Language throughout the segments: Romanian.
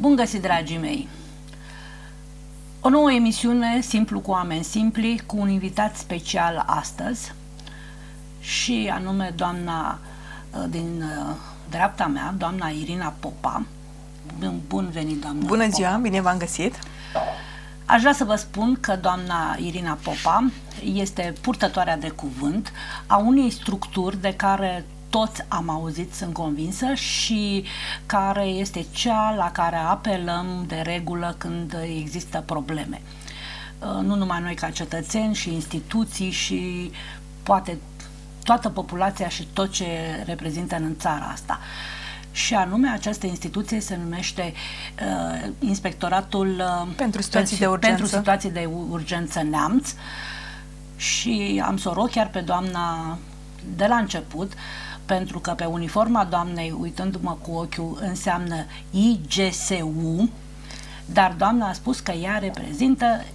Bun găsit, dragii mei! O nouă emisiune, Simplu cu oameni simpli, cu un invitat special astăzi, și anume doamna din dreapta mea, doamna Irina Popa. Bun venit, doamna Bună Popa. ziua, bine v-am găsit! Aș vrea să vă spun că doamna Irina Popa este purtătoarea de cuvânt a unei structuri de care toți am auzit, sunt convinsă, și care este cea la care apelăm de regulă când există probleme. Nu numai noi ca cetățeni, și instituții, și poate toată populația și tot ce reprezintă în țara asta. Și anume, această instituție se numește Inspectoratul pentru situații de urgență Neamț, și am să o rog chiar pe doamna de la început, pentru că pe uniforma doamnei, uitându-mă cu ochiul, înseamnă IGSU, dar doamna a spus că ea reprezintă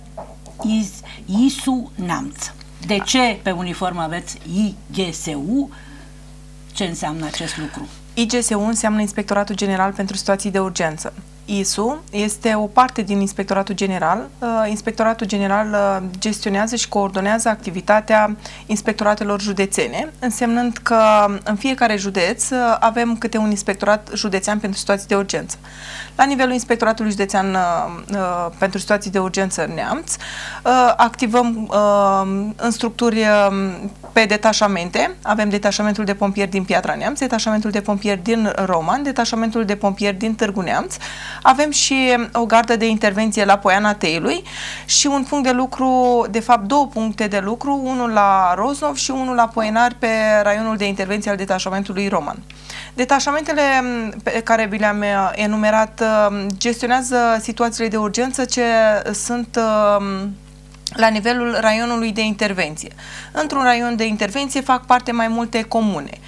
ISU Neamț. De ce pe uniformă aveți IGSU? Ce înseamnă acest lucru? IGSU înseamnă Inspectoratul General pentru Situații de Urgență. ISU este o parte din Inspectoratul General. Inspectoratul General gestionează și coordonează activitatea inspectoratelor județene, însemnând că în fiecare județ avem câte un inspectorat județean pentru situații de urgență. La nivelul Inspectoratului Județean pentru Situații de Urgență Neamț, activăm în structuri pe detașamente. Avem detașamentul de pompieri din Piatra Neamț, detașamentul de pompieri din Roman, detașamentul de pompieri din Târgu Neamț. Avem și o gardă de intervenție la Poiana Teiului și un punct de lucru, de fapt două puncte de lucru, unul la Roznov și unul la Poenari, pe raionul de intervenție al detașamentului Roman. Detașamentele pe care vi le-am enumerat gestionează situațiile de urgență ce sunt la nivelul raionului de intervenție. Într-un raion de intervenție fac parte mai multe comune.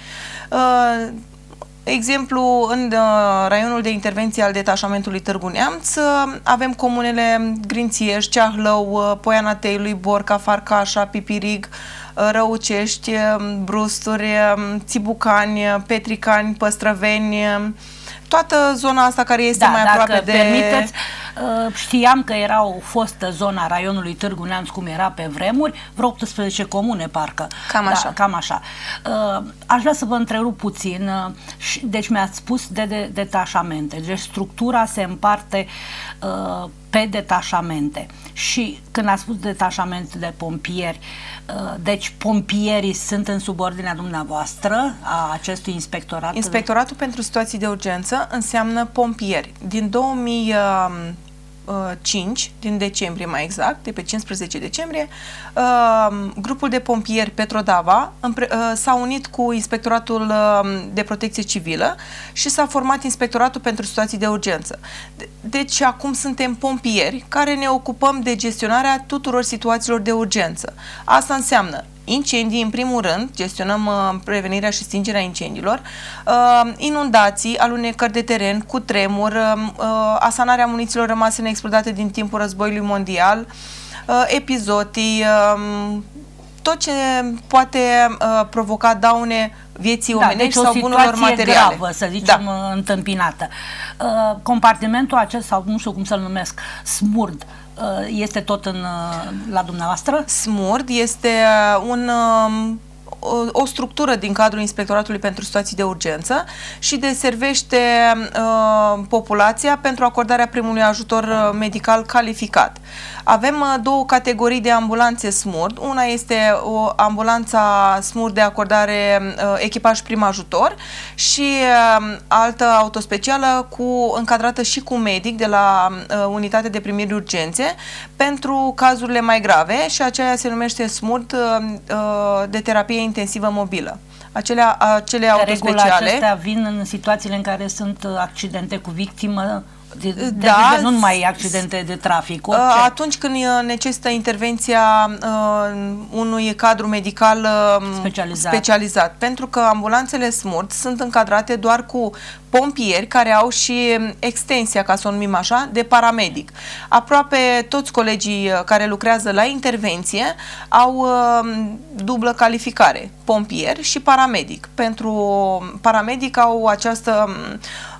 Exemplu, în raionul de intervenție al detașamentului Târgu Neamț avem comunele Grințiești, Ceahlău, Poiana Teiului, Borca, Farcașa, Pipirig, Răucești, Brusturi, Țibucani, Petricani, Păstrăveni, toată zona asta care este mai aproape de... Permiteți, știam că era o fostă zona raionului Târgu Neamț, cum era pe vremuri, vreo 18 comune, parcă. Cam așa. Da, cam așa. Aș vrea să vă întrerup puțin. Deci mi-ați spus de detașamente. Deci structura se împarte pe detașamente. Și când ați spus detașament de pompieri, deci pompierii sunt în subordinea dumneavoastră a acestui inspectorat? Inspectoratul pentru situații de urgență înseamnă pompieri. Din 2005, din decembrie mai exact, de pe 15 decembrie, grupul de pompieri Petrodava s-a unit cu Inspectoratul de Protecție Civilă și s-a format Inspectoratul pentru Situații de Urgență. Deci acum suntem pompieri care ne ocupăm de gestionarea tuturor situațiilor de urgență. Asta înseamnă incendii, în primul rând, gestionăm prevenirea și stingerea incendiilor, inundații, alunecări de teren, cutremur, asanarea munițiilor rămase neexplodate din timpul războiului mondial, epizodii, tot ce poate provoca daune vieții omenești sau bunurilor materiale. Gravă, să zicem, întâmpinată. Compartimentul acesta, sau nu știu cum să-l numesc, SMURD, este tot la dumneavoastră? SMURD este o structură din cadrul Inspectoratului pentru Situații de Urgență și deservește populația pentru acordarea primului ajutor medical calificat. Avem două categorii de ambulanțe SMURD. Una este o ambulanța SMURD de acordare echipaj prim ajutor și altă autospecială încadrată și cu medic de la unitate de primiri urgențe pentru cazurile mai grave, și aceea se numește SMURD de terapie intensivă mobilă. Acele autospeciale. Acestea vin în situațiile în care sunt accidente cu victimă, nu numai accidente de trafic. Atunci când necesită intervenția unui cadru medical specializat. Pentru că ambulanțele SMURD sunt încadrate doar cu pompieri care au și extensia, ca să o numim așa, de paramedic. Aproape toți colegii care lucrează la intervenție au dublă calificare, pompier și paramedic. Pentru paramedic au această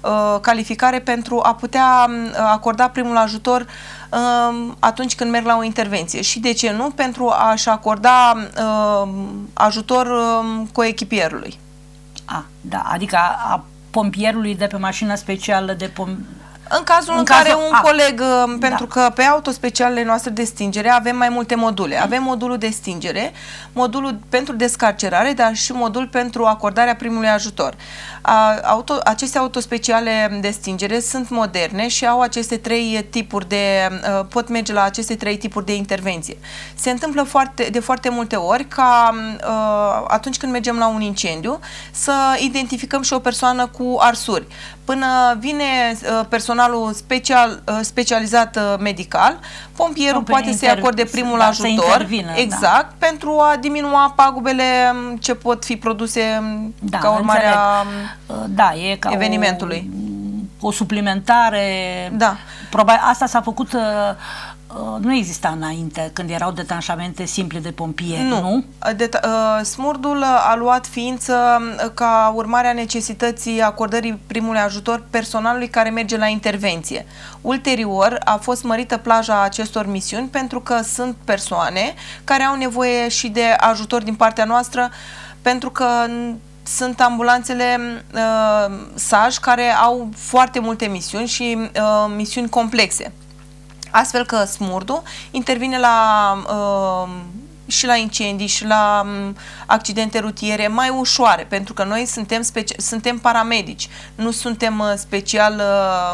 calificare pentru a putea acorda primul ajutor atunci când merg la o intervenție și, de ce nu, pentru a-și acorda ajutor coechipierului. Da, adică a pompierului de pe mașină specială de în cazul în care un coleg, pentru că pe autospecialele noastre de stingere avem mai multe module. Avem modulul de stingere, modulul pentru descarcerare, dar și modul pentru acordarea primului ajutor. Aceste autospeciale de stingere sunt moderne și au aceste trei tipuri pot merge la aceste trei tipuri de intervenție. Se întâmplă de foarte multe ori ca atunci când mergem la un incendiu să identificăm și o persoană cu arsuri. Până vine personalul specializat medical, pompierul poate să-i acorde primul ajutor, exact, pentru a diminua pagubele ce pot fi produse ca urmare a evenimentului. O suplimentare. Da. Probabil asta s-a făcut. Nu exista înainte, când erau detanșamente simple de pompieri, nu? Smurdul a luat ființă ca urmare a necesității acordării primului ajutor personalului care merge la intervenție. Ulterior a fost mărită plaja acestor misiuni pentru că sunt persoane care au nevoie și de ajutor din partea noastră, pentru că sunt ambulanțele SAJ care au foarte multe misiuni și misiuni complexe. Astfel că smurdul intervine și la incendii și la accidente rutiere mai ușoare, pentru că noi suntem paramedici, nu suntem special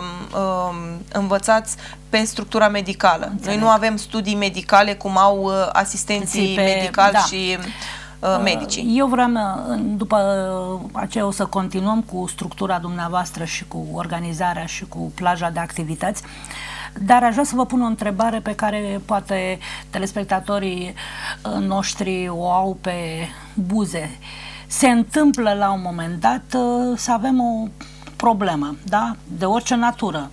învățați pe structura medicală. Înțeleg. Noi nu avem studii medicale cum au asistenții medicali și medicii. Eu vreau, după aceea o să continuăm cu structura dumneavoastră și cu organizarea și cu plaja de activități. Dar aș vrea să vă pun o întrebare pe care poate telespectatorii noștri o au pe buze. Se întâmplă la un moment dat să avem o problemă, da? De orice natură.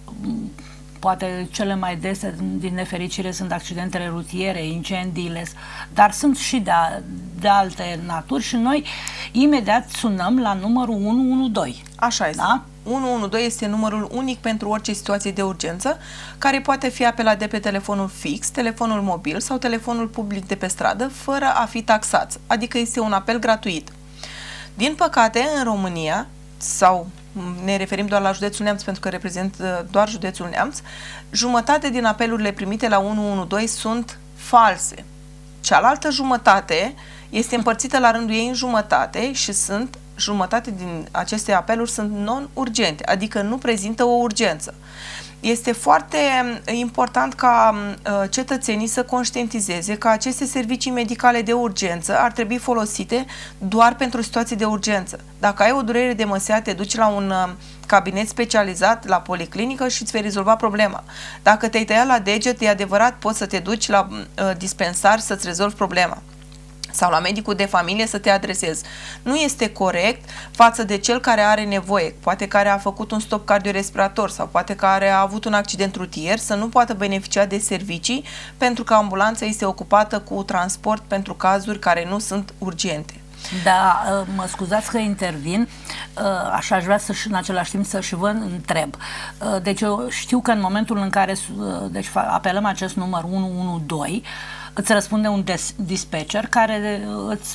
Poate cele mai dese, din nefericire, sunt accidentele rutiere, incendiile, dar sunt și de alte naturi și noi imediat sunăm la numărul 112. Așa este. Da? 112 este numărul unic pentru orice situație de urgență, care poate fi apelat de pe telefonul fix, telefonul mobil sau telefonul public de pe stradă, fără a fi taxat, adică este un apel gratuit. Din păcate, în România, sau ne referim doar la județul Neamț pentru că reprezint doar județul Neamț, jumătate din apelurile primite la 112 sunt false. Cealaltă jumătate este împărțită la rândul ei în jumătate și jumătate din aceste apeluri sunt non-urgente, adică nu prezintă o urgență. Este foarte important ca cetățenii să conștientizeze că aceste servicii medicale de urgență ar trebui folosite doar pentru situații de urgență. Dacă ai o durere de măsea, te duci la un cabinet specializat, la policlinică și îți vei rezolva problema. Dacă te-ai tăiat la deget, e adevărat, poți să te duci la dispensar să-ți rezolvi problema sau la medicul de familie să te adresezi. Nu este corect față de cel care are nevoie, poate care a făcut un stop cardiorespirator sau poate care a avut un accident rutier, să nu poată beneficia de servicii pentru că ambulanța este ocupată cu transport pentru cazuri care nu sunt urgente. Da, mă scuzați că intervin, așa aș vrea în același timp să și vă întreb. Deci eu știu că în momentul în care apelăm acest număr 112, îți răspunde un dispatcher care îți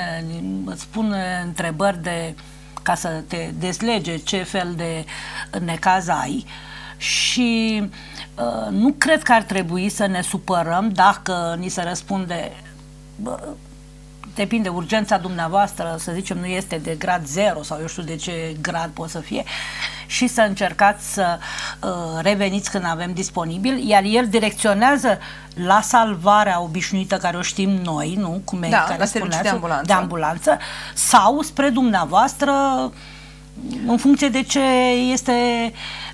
spune întrebări ca să te dezlege ce fel de necaz ai și nu cred că ar trebui să ne supărăm dacă ni se răspunde depinde, urgența dumneavoastră, să zicem, nu este de grad 0 sau eu știu de ce grad poate să fie, și să încercați să reveniți când avem disponibil, iar el direcționează la salvarea obișnuită care o știm noi, nu? Cum e, care la serviciu de ambulanță, sau spre dumneavoastră în funcție de ce este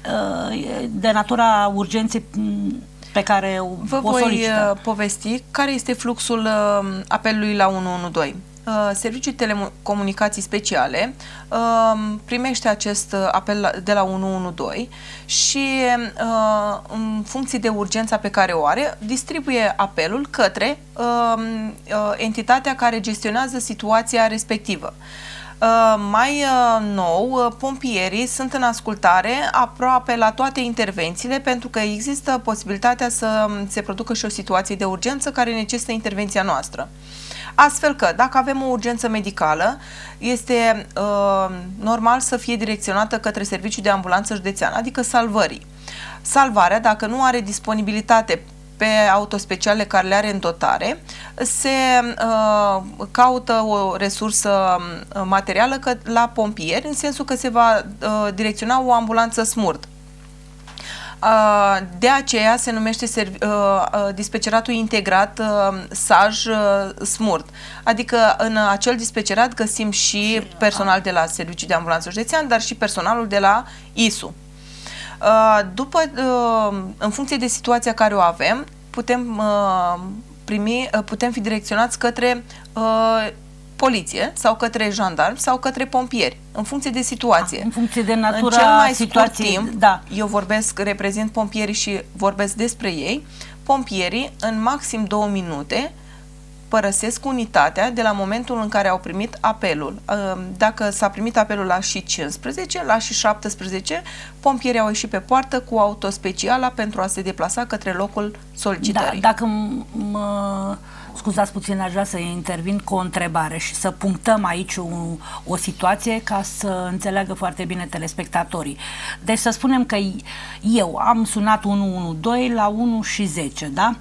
de natura urgenței pe care o solicită. Voi povesti care este fluxul apelului la 112. Serviciul Telecomunicații Speciale primește acest apel de la 112 și în funcție de urgența pe care o are, distribuie apelul către entitatea care gestionează situația respectivă. Mai nou, pompierii sunt în ascultare aproape la toate intervențiile, pentru că există posibilitatea să se producă și o situație de urgență care necesită intervenția noastră. Astfel că, dacă avem o urgență medicală, este normal să fie direcționată către serviciul de ambulanță județean, adică salvării. Salvarea, dacă nu are disponibilitate pe autospeciale care le are în dotare, se caută o resursă materială la pompieri, în sensul că se va direcționa o ambulanță SMURD. De aceea se numește dispeceratul integrat SAJ SMURD. Adică în acel dispecerat găsim și personal de la Serviciul de Ambulanță Județean, dar și personalul de la ISU. În funcție de situația care o avem, putem fi direcționați către poliție sau către jandarmi sau către pompieri, în funcție de situație. În funcție de natura în cel mai scurt timp, eu reprezint pompierii și vorbesc despre ei. Pompierii, în maxim 2 minute, părăsesc unitatea de la momentul în care au primit apelul. Dacă s-a primit apelul la și 15, la și 17, pompierii au ieșit pe poartă cu autospeciala pentru a se deplasa către locul solicitării. Dacă scuzați puțin, aș vrea să intervin cu o întrebare și să punctăm aici o situație ca să înțeleagă foarte bine telespectatorii. Deci să spunem că eu am sunat 112 la 1:10, da?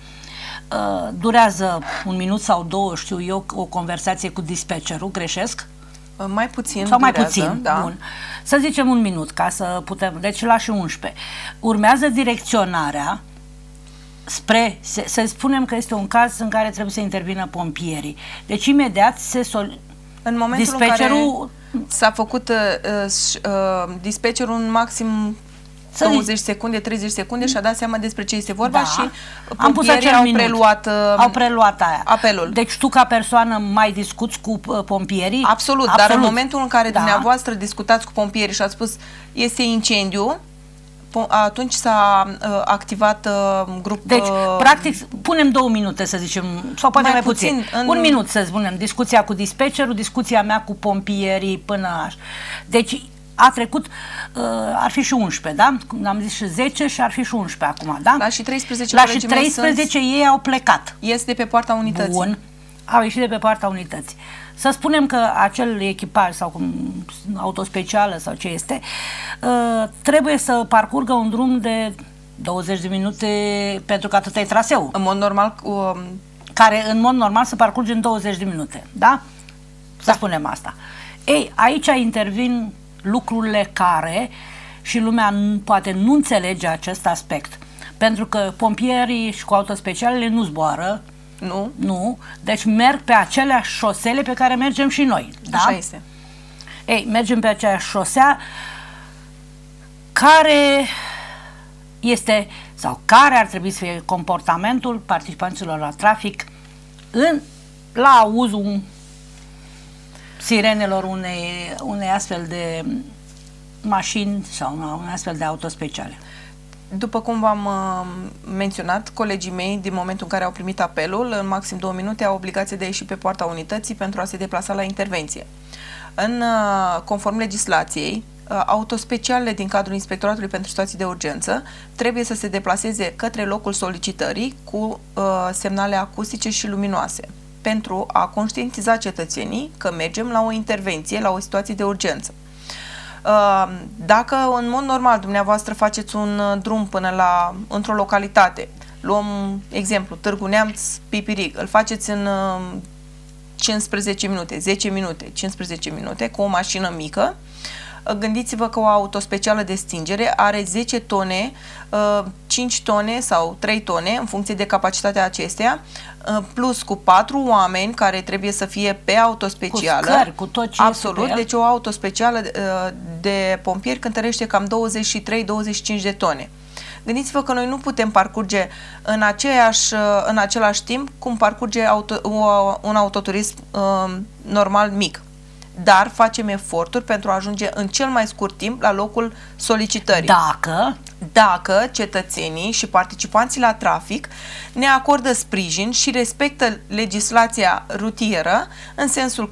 Durează 1 minut sau 2, știu eu, o conversație cu dispatcherul, greșesc? Mai puțin sau durează, mai puțin, da. Bun. Să zicem 1 minut, ca să putem, deci la și 11. Urmează direcționarea spre, să spunem că este un caz în care trebuie să intervină pompierii. Deci imediat în momentul în care s-a făcut dispatcherul în maxim 20 secunde, 30 secunde și a dat seama despre ce este vorba, și pompierii au preluat apelul. Deci tu ca persoană mai discuți cu pompierii? Absolut, dar în momentul în care dumneavoastră discutați cu pompierii și ați spus este incendiu, atunci s-a activat grup... Deci, practic, punem 2 minute, să zicem, sau poate mai puțin. 1 minut, să spunem, discuția cu dispatcherul, discuția mea cu pompierii până așa. Deci, a trecut, ar fi și 11, da? Am zis și 10 și ar fi și 11 acum, da? La și 13, la și 13 ei au plecat. Ies de pe poarta unității. Bun, au ieșit de pe poarta unității. Să spunem că acel echipaj sau autospecială sau ce este, trebuie să parcurgă un drum de 20 de minute, pentru că atât e traseul. În mod normal... care în mod normal se parcurge în 20 de minute, da? Să spunem asta. Ei, aici intervin lucrurile care, și lumea poate nu înțelege acest aspect, pentru că pompierii și cu autospecialele nu zboară. Nu. Deci merg pe aceleași șosele pe care mergem și noi. Da? Așa este. Ei, mergem pe aceeași șosea care este, sau care ar trebui să fie comportamentul participanților la trafic la auzul sirenelor unei astfel de mașini sau unei astfel de autospeciale. După cum v-am menționat, colegii mei, din momentul în care au primit apelul, în maxim 2 minute au obligație de a ieși pe poarta unității pentru a se deplasa la intervenție. Conform legislației, autospecialele din cadrul Inspectoratului pentru Situații de Urgență trebuie să se deplaseze către locul solicitării cu semnale acustice și luminoase, pentru a conștientiza cetățenii că mergem la o intervenție, la o situație de urgență. Dacă în mod normal dumneavoastră faceți un drum până într-o localitate, luăm exemplu Târgu Neamț, Pipirig, îl faceți în 15 minute, 10 minute, 15 minute cu o mașină mică, gândiți-vă că o autospecială de stingere are 10 tone, 5 tone sau 3 tone, în funcție de capacitatea acesteia, plus cu 4 oameni care trebuie să fie pe autospecială. Cu scări, cu tot ce absolut, este deci o autospecială de pompieri cântărește cam 23-25 de tone. Gândiți-vă că noi nu putem parcurge în același timp cum parcurge un autoturism normal mic. Dar facem eforturi pentru a ajunge în cel mai scurt timp la locul solicitării. Dacă cetățenii și participanții la trafic ne acordă sprijin și respectă legislația rutieră, în sensul că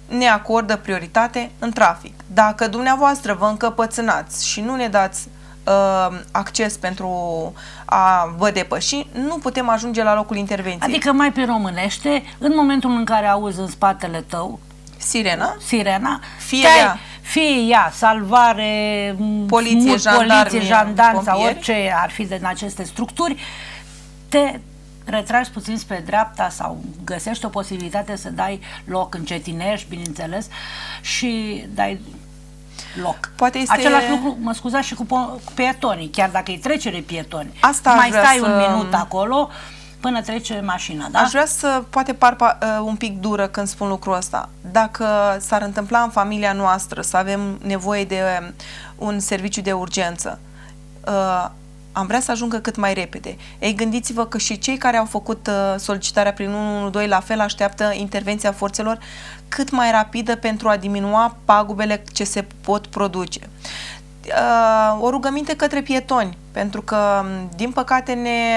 ne acordă prioritate în trafic. Dacă dumneavoastră vă încăpățânați și nu ne dați acces pentru a vă depăși, nu putem ajunge la locul intervenției. Adică mai pe românește, în momentul în care auzi în spatele tău sirena, fie ea, salvare, poliție, jandarmi sau orice ar fi din aceste structuri, te retragi puțin spre dreapta sau găsești o posibilitate să dai loc, încetinești, bineînțeles, și dai loc. Poate este... Același lucru, mă scuzați, și cu pietonii, chiar dacă e trecere pietoni. Asta mai stai un minut acolo până trece mașina, da? Aș vrea să, poate par un pic dură când spun lucrul ăsta. Dacă s-ar întâmpla în familia noastră să avem nevoie de un serviciu de urgență, am vrea să ajungă cât mai repede. Ei, gândiți-vă că și cei care au făcut solicitarea prin 112 la fel așteaptă intervenția forțelor cât mai rapidă pentru a diminua pagubele ce se pot produce. O rugăminte către pietoni, pentru că, din păcate,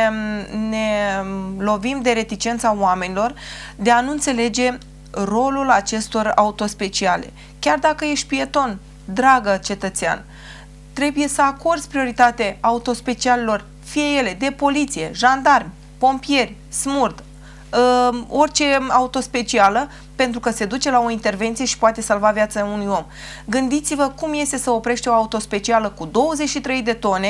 ne lovim de reticența oamenilor de a nu înțelege rolul acestor autospeciale. Chiar dacă ești pieton, dragă cetățean, trebuie să acorzi prioritate autospecialilor, fie ele de poliție, jandarmi, pompieri, SMURD, orice autospecială, pentru că se duce la o intervenție și poate salva viața unui om. Gândiți-vă cum este să oprești o autospecială cu 23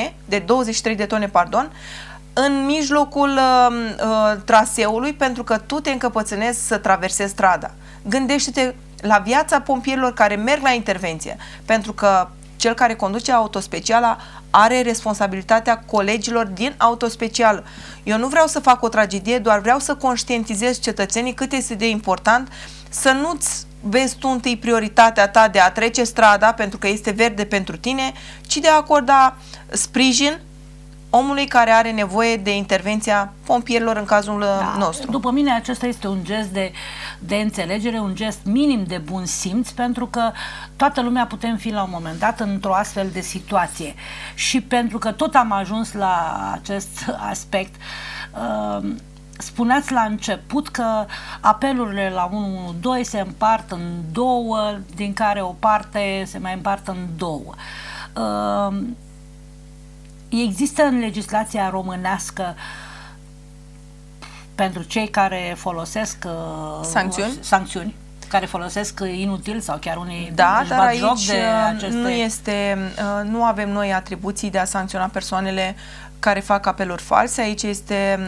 de tone, în mijlocul traseului, pentru că tu te încăpățânezi să traversezi strada. Gândește-te la viața pompierilor care merg la intervenție, pentru că cel care conduce autospeciala are responsabilitatea colegilor din autospecială. Eu nu vreau să fac o tragedie, doar vreau să conștientizez cetățenii cât este de important să nu-ți vezi tu întâi prioritatea ta de a trece strada pentru că este verde pentru tine, ci de a acorda sprijin omului care are nevoie de intervenția pompierilor în cazul nostru. După mine acesta este un gest de înțelegere, un gest minim de bun simț, pentru că toată lumea putem fi la un moment dat într-o astfel de situație. Și pentru că tot am ajuns la acest aspect, spuneați la început că apelurile la 112 se împart în două, din care o parte se mai împart în două. Există în legislația românească pentru cei care folosesc sancțiuni, care folosesc inutil sau chiar unii dar aici joc de aceste... nu avem noi atribuții de a sancționa persoanele care fac apeluri false. Aici este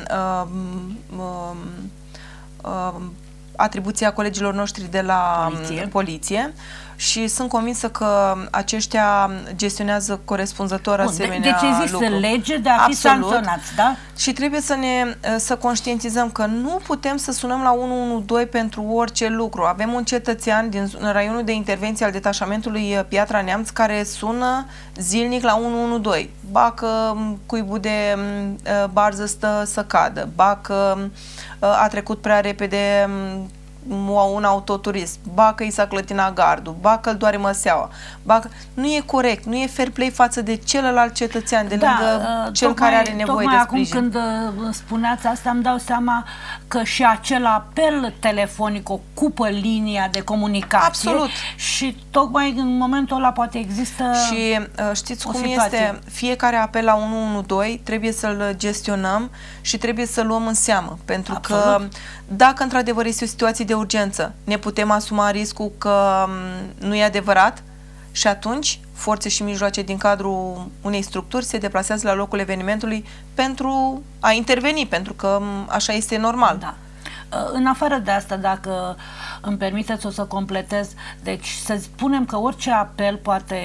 atribuția colegilor noștri de la poliție. Și sunt convinsă că aceștia gestionează corespunzător asemenea deci există lege de a fi sancționați, da? Și trebuie să conștientizăm că nu putem să sunăm la 112 pentru orice lucru. Avem un cetățean din raionul de intervenție al detașamentului Piatra Neamț care sună zilnic la 112. Ba că cuibul de barză stă să cadă, ba că a trecut prea repede un autoturism, ba că i s-a clătinat gardul, ba că îl doare măseaua, ba că... Nu e corect, nu e fair play față de celălalt cetățean, de lângă cel care are nevoie de sprijin. Acum când spuneați asta, îmi dau seama că și acel apel telefonic ocupă linia de comunicație. Absolut. Și tocmai în momentul ăla poate există și știți cum este, fiecare apel la 112 trebuie să-l gestionăm și trebuie să-l luăm în seamă, pentru că dacă într-adevăr este o situație de urgență, ne putem asuma riscul că nu e adevărat și atunci forțe și mijloace din cadrul unei structuri se deplasează la locul evenimentului pentru a interveni, pentru că așa este normal. Da. În afară de asta, dacă îmi permiteți, o să completez. Deci să spunem că orice apel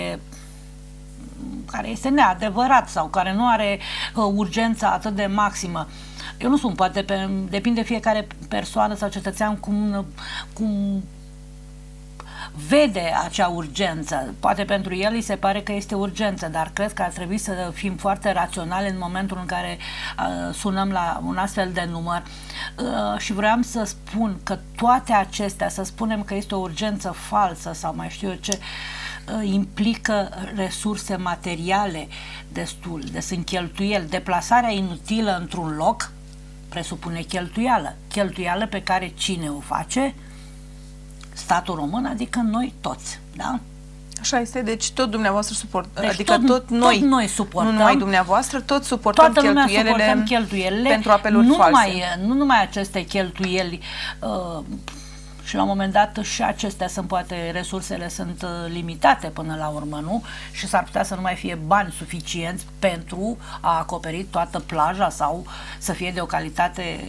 care este neadevărat sau care nu are urgența atât de maximă, eu nu spun, poate depinde fiecare persoană sau cetățean cum vede acea urgență. Poate pentru el îi se pare că este urgență, dar cred că ar trebui să fim foarte raționali în momentul în care sunăm la un astfel de număr. Și vreau să spun că toate acestea, să spunem că este o urgență falsă sau mai știu eu ce, implică resurse materiale destul, sunt cheltuieli. Deplasarea inutilă într-un loc presupune cheltuială. Cheltuială pe care cine o face? statul român, adică noi toți, da? Așa este, deci tot dumneavoastră suportați, Deci adică tot noi suportăm, nu numai dumneavoastră, tot suportăm cheltuielile pentru apeluri false. Nu numai aceste cheltuieli, și la un moment dat și acestea sunt, poate resursele sunt limitate până la urmă, nu? Și s-ar putea să nu mai fie bani suficienți pentru a acoperi toată plaja sau să fie de o calitate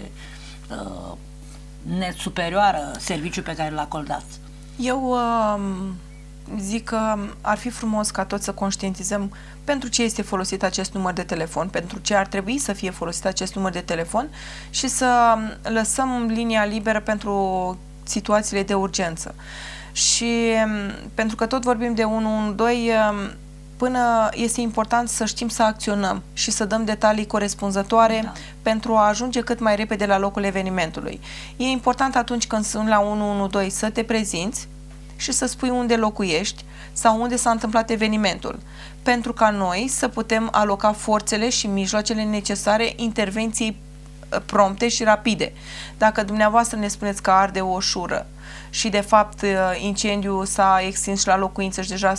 net superioară serviciul pe care îl acordați. Eu zic că ar fi frumos ca toți să conștientizăm pentru ce este folosit acest număr de telefon, pentru ce ar trebui să fie folosit acest număr de telefon și să lăsăm linia liberă pentru situațiile de urgență. Și pentru că tot vorbim de 112, până este important să știm să acționăm și să dăm detalii corespunzătoare pentru a ajunge cât mai repede la locul evenimentului. E important atunci când sunt la 112 să te prezinți și să spui unde locuiești sau unde s-a întâmplat evenimentul, pentru ca noi să putem aloca forțele și mijloacele necesare intervenției prompte și rapide. Dacă dumneavoastră ne spuneți că arde o șură și de fapt incendiul s-a extins și la locuință și deja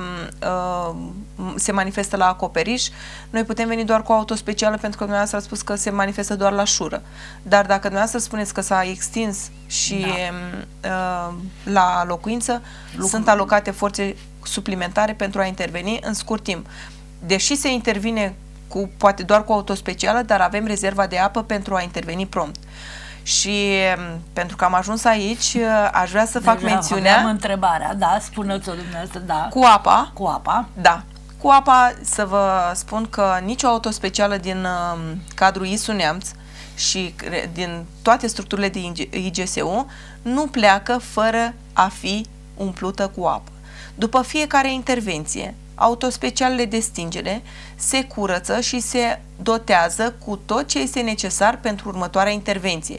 se manifestă la acoperiș, noi putem veni doar cu auto specială pentru că dumneavoastră a spus că se manifestă doar la șură. Dar dacă dumneavoastră spuneți că s-a extins și la locuință, sunt alocate forțe suplimentare pentru a interveni în scurt timp. Deși se intervine poate doar cu auto specială, dar avem rezerva de apă pentru a interveni prompt. Și pentru că am ajuns aici, aș vrea să fac mențiunea... Am întrebarea, da, spuneți-o dumneavoastră, da. Cu apa. Cu apa. Da. Cu apa, să vă spun că nicio auto specială din cadrul ISU Neamț și din toate structurile de IGSU nu pleacă fără a fi umplută cu apă. După fiecare intervenție, autospecialele de stingere se curăță și se dotează cu tot ce este necesar pentru următoarea intervenție.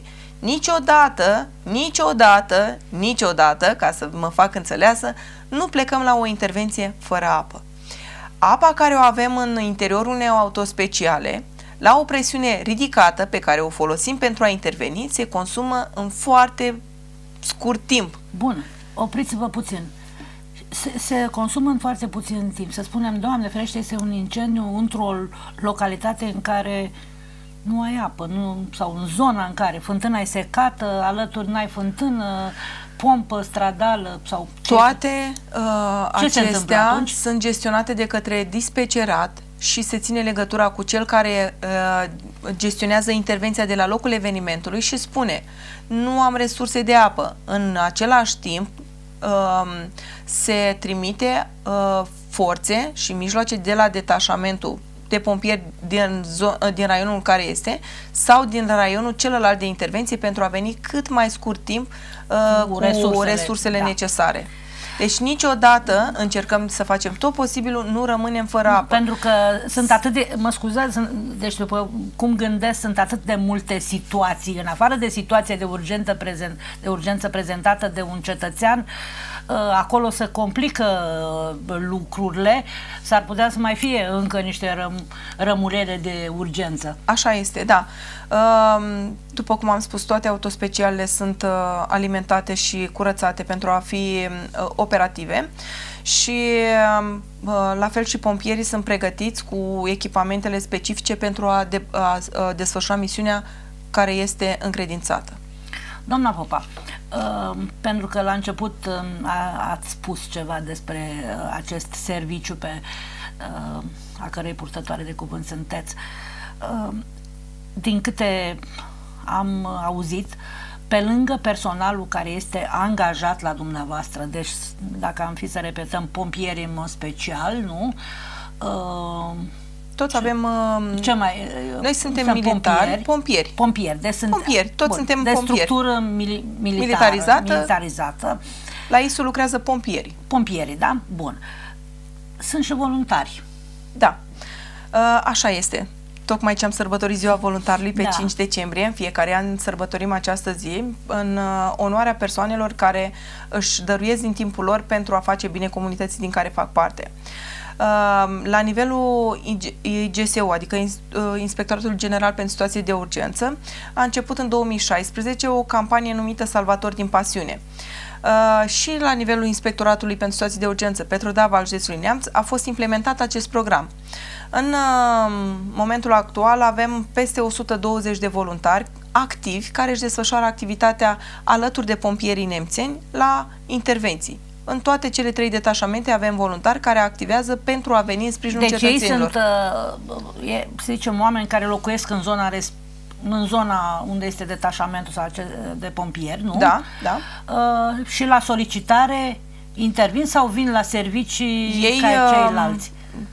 Niciodată, ca să mă fac înțeleasă, nu plecăm la o intervenție fără apă. Apa care o avem în interiorul unei autospeciale, la o presiune ridicată pe care o folosim pentru a interveni, se consumă în foarte scurt timp. Bun, opriți-vă puțin. Se consumă în foarte puțin timp. Să spunem, Doamne ferește, este un incendiu într-o localitate în care nu ai apă, sau în zona în care fântâna e secată, alături n-ai fântână, pompă stradală sau... Toate acestea sunt gestionate de către dispecerat și se ține legătura cu cel care gestionează intervenția de la locul evenimentului și spune: nu am resurse de apă. În același timp se trimite forțe și mijloace de la detașamentul de pompieri din raionul în care este sau din raionul celălalt de intervenție pentru a veni cât mai scurt timp cu resursele necesare. Deci niciodată încercăm să facem tot posibilul, nu rămânem fără apă. Pentru că sunt atât de, mă scuzați, deci după cum gândesc, sunt atât de multe situații, în afară de situația de urgență prezentată de un cetățean, acolo se complică lucrurile, s-ar putea să mai fie încă niște rămurere de urgență. Așa este, da. După cum am spus, toate autospecialele sunt alimentate și curățate pentru a fi operative și la fel și pompierii sunt pregătiți cu echipamentele specifice pentru a desfășura misiunea care este încredințată. Doamna Popa, pentru că la început ați spus ceva despre acest serviciu a cărei purtătoare de cuvânt sunteți, din câte am auzit, pe lângă personalul care este angajat la dumneavoastră, deci dacă am fi să repetăm, pompieri în mod special, nu? Toți avem... noi suntem militari, pompieri. Pompieri, deci toți suntem de pompieri. Structură militarizată. La ISU lucrează pompieri. Pompierii, da? Bun. Sunt și voluntari. Da. Așa este. Tocmai ce am sărbătorit ziua voluntarului pe 5 decembrie, în fiecare an sărbătorim această zi în onoarea persoanelor care își dăruiesc din timpul lor pentru a face bine comunității din care fac parte. La nivelul IGSU, adică Inspectoratul General pentru Situații de Urgență, a început în 2016 o campanie numită Salvatori din Pasiune. Și la nivelul Inspectoratului pentru Situații de Urgență Petrodava al județului Neamț a fost implementat acest program. În momentul actual avem peste 120 de voluntari activi care își desfășoară activitatea alături de pompierii nemțeni la intervenții. În toate cele 3 detașamente avem voluntari care activează pentru a veni în sprijinul cetățenilor. Deci ei sunt, să zicem, oameni care locuiesc în zona unde este detașamentul de pompieri, nu? Da, da. Și la solicitare intervin sau vin la servicii ca ceilalți?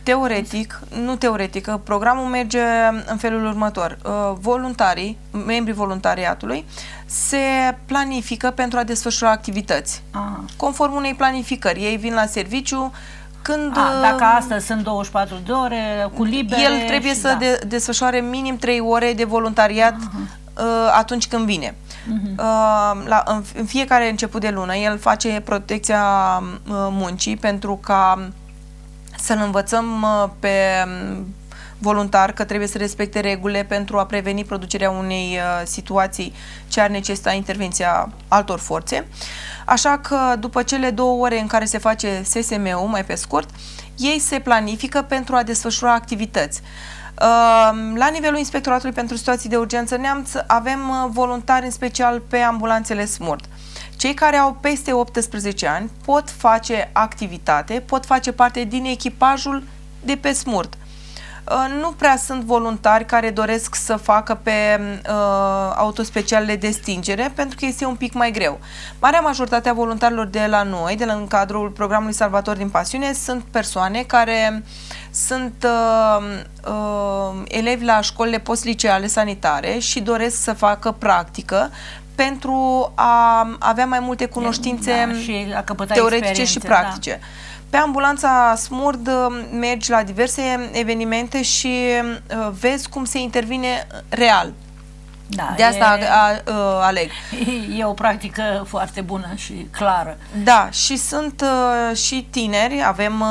Teoretic, programul merge în felul următor. Membrii voluntariatului se planifică pentru a desfășura activități. Conform unei planificări. Ei vin la serviciu când... Dacă astăzi sunt 24 de ore cu libere... El trebuie să desfășoare minim 3 ore de voluntariat atunci când vine. În fiecare început de lună el face protecția muncii pentru ca să-l învățăm pe voluntar că trebuie să respecte regulile pentru a preveni producerea unei situații ce ar necesita intervenția altor forțe. Așa că după cele 2 ore în care se face SSM-ul, mai pe scurt, ei se planifică pentru a desfășura activități. La nivelul Inspectoratului pentru Situații de Urgență Neamț avem voluntari în special pe ambulanțele SMURD. Cei care au peste 18 ani pot face activitate, pot face parte din echipajul de pe SMURD. Nu prea sunt voluntari care doresc să facă pe autospecialele de stingere, pentru că este un pic mai greu. Marea majoritate a voluntarilor de la noi, în cadrul programului Salvatori din Pasiune, sunt persoane care sunt elevi la școlile postliceale sanitare și doresc să facă practică pentru a avea mai multe cunoștințe teoretice și practice. Da. Pe ambulanța SMURD mergi la diverse evenimente și vezi cum se intervine real. Da, de asta aleg. E o practică foarte bună și clară. Da, și sunt și tineri, avem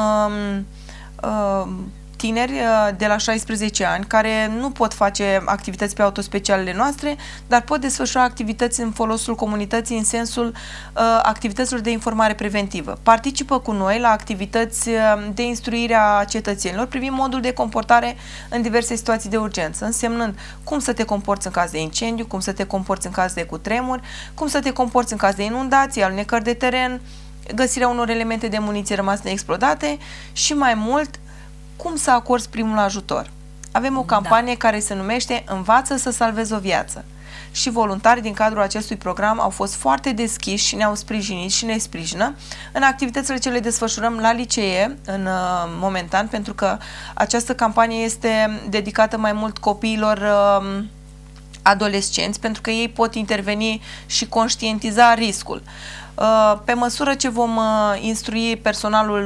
tineri de la 16 ani care nu pot face activități pe autospecialele noastre, dar pot desfășura activități în folosul comunității în sensul activităților de informare preventivă. Participă cu noi la activități de instruire a cetățenilor privind modul de comportare în diverse situații de urgență, însemnând cum să te comporți în caz de incendiu, cum să te comporți în caz de cutremur, cum să te comporți în caz de inundații, alunecări de teren, găsirea unor elemente de muniție rămase neexplodate și mai mult cum să acorzi primul ajutor. Avem o campanie care se numește Învață să salvezi o viață. Și voluntarii din cadrul acestui program au fost foarte deschiși și ne-au sprijinit și ne sprijină în activitățile ce le desfășurăm la licee momentan, pentru că această campanie este dedicată mai mult copiilor adolescenți, pentru că ei pot interveni și conștientiza riscul. Pe măsură ce vom instrui personalul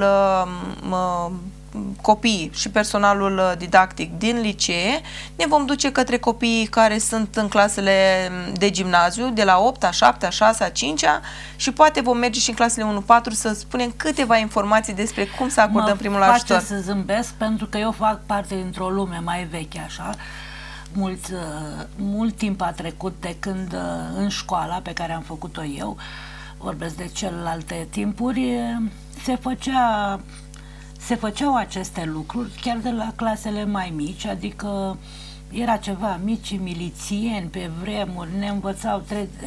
copiii și personalul didactic din licee, ne vom duce către copiii care sunt în clasele de gimnaziu, de la 8-a, 7-a, 6-a, 5-a și poate vom merge și în clasele 1-4 să spunem câteva informații despre cum să acordăm primul ajutor. Mă face să zâmbesc pentru că eu fac parte dintr-o lume mai veche așa. Mult timp a trecut de când în școala pe care am făcut-o eu, vorbesc de celelalte timpuri, se făceau aceste lucruri chiar de la clasele mai mici, adică era ceva, micii milițieni pe vremuri, ne învățau,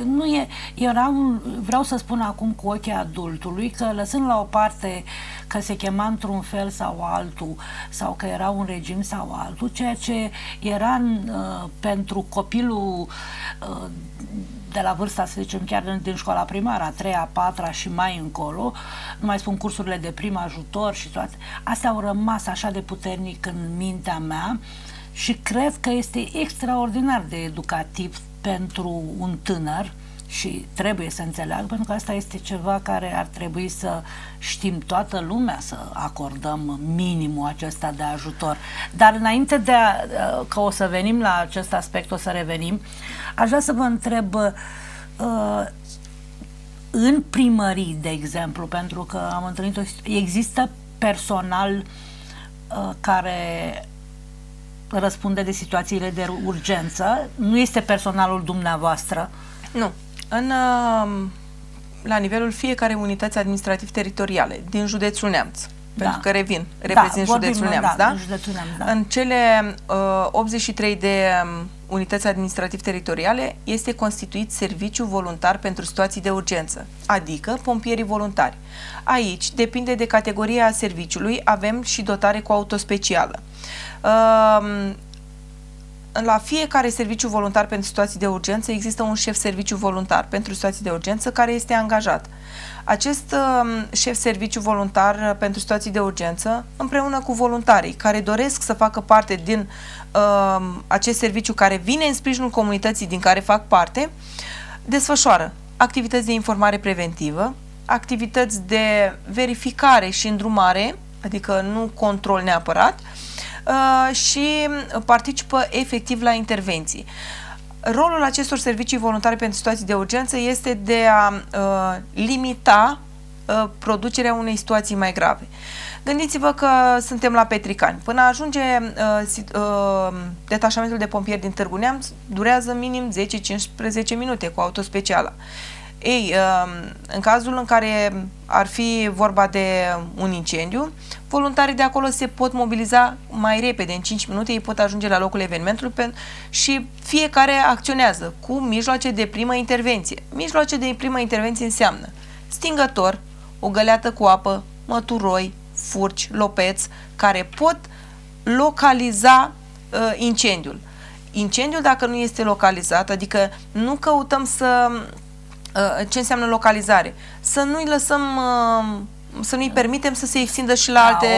vreau să spun acum cu ochii adultului că lăsând la o parte că se chema într-un fel sau altul sau că era un regim sau altul, ceea ce era pentru copilul de la vârsta, să zicem, chiar din școala primară, a 3-a, 4-a și mai încolo, nu mai spun cursurile de prim ajutor și toate, astea au rămas așa de puternic în mintea mea și cred că este extraordinar de educativ pentru un tânăr și trebuie să înțeleagă, pentru că asta este ceva care ar trebui să știm toată lumea, să acordăm minimul acesta de ajutor. Dar înainte că o să venim la acest aspect, o să revenim, aș vrea să vă întreb în primării, de exemplu, pentru că am întâlnit există personal care răspunde de situațiile de urgență, nu este personalul dumneavoastră? Nu. La nivelul fiecare unități administrativ-teritoriale din județul Neamț, pentru că reprezint județul Neamț, da? Județul Neamț, da. În cele 83 de unități administrativ-teritoriale este constituit serviciu voluntar pentru situații de urgență, adică pompierii voluntari. Aici, depinde de categoria serviciului, avem și dotare cu auto specială. La fiecare serviciu voluntar pentru situații de urgență există un șef serviciu voluntar pentru situații de urgență care este angajat. Acest șef serviciu voluntar pentru situații de urgență, împreună cu voluntarii care doresc să facă parte din acest serviciu care vine în sprijinul comunității din care fac parte, desfășoară activități de informare preventivă, activități de verificare și îndrumare, adică nu control neapărat, și participă efectiv la intervenții. Rolul acestor servicii voluntare pentru situații de urgență este de a limita producerea unei situații mai grave. Gândiți-vă că suntem la Petricani. Până ajunge detașamentul de pompieri din Târgu Neamț, durează minim 10-15 minute cu auto specială. Ei, în cazul în care ar fi vorba de un incendiu, voluntarii de acolo se pot mobiliza mai repede, în 5 minute ei pot ajunge la locul evenimentului și fiecare acționează cu mijloace de primă intervenție. Mijloace de primă intervenție înseamnă stingător, o găleată cu apă, măturoi, furci, lopeți, care pot localiza incendiul. Incendiul, dacă nu este localizat, adică nu căutăm să... ce înseamnă localizare? Să nu-i lăsăm, să nu-i permitem să se extindă și la alte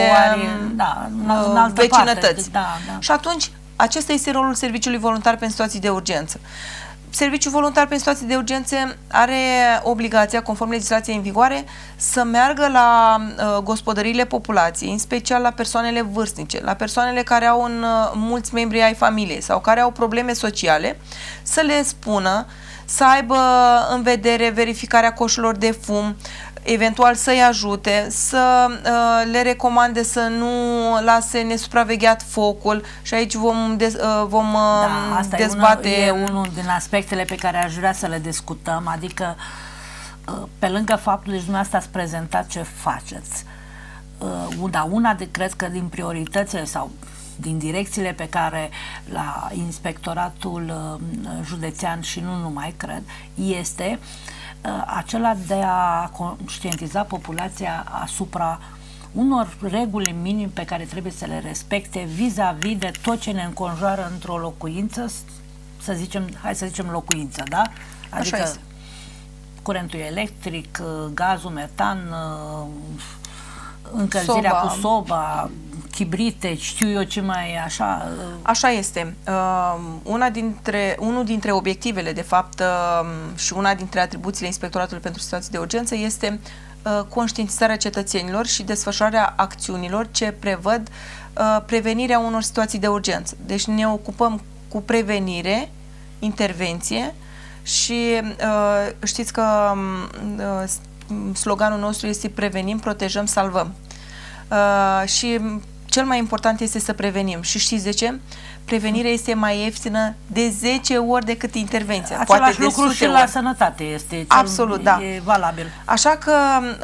vecinătăți. Și atunci, acesta este rolul serviciului voluntar pentru situații de urgență. Serviciul voluntar pentru situații de urgență are obligația, conform legislației în vigoare, să meargă la gospodăriile populației, în special la persoanele vârstnice, la persoanele care au mulți membri ai familiei sau care au probleme sociale, să le spună să aibă în vedere verificarea coșurilor de fum, eventual să-i ajute, să le recomande să nu lase nesupravegheat focul și aici vom dezbate. E unul din aspectele pe care aș vrea să le discutăm, adică pe lângă faptul că dumneavoastră ați prezentat ce faceți, cred că din prioritățile sau din direcțiile pe care la Inspectoratul Județean și nu numai, cred, este acela de a conștientiza populația asupra unor reguli minim pe care trebuie să le respecte vis-a-vis de tot ce ne înconjoară într-o locuință, să zicem, hai să zicem locuință, da? Adică curentul electric, gazul metan, încălzirea cu soba, chibrite, știu eu ce mai așa. Așa este. Unul dintre obiectivele, de fapt, și una dintre atribuțiile Inspectoratului pentru Situații de Urgență este conștientizarea cetățenilor și desfășurarea acțiunilor ce prevăd prevenirea unor situații de urgență. Deci ne ocupăm cu prevenire, intervenție și știți că sloganul nostru este prevenim, protejăm, salvăm. Și cel mai important este să prevenim. Și știți de ce? Prevenirea este mai ieftină de 10 ori decât intervenția. Același lucru și la sănătate este absolut, da. E valabil. Așa că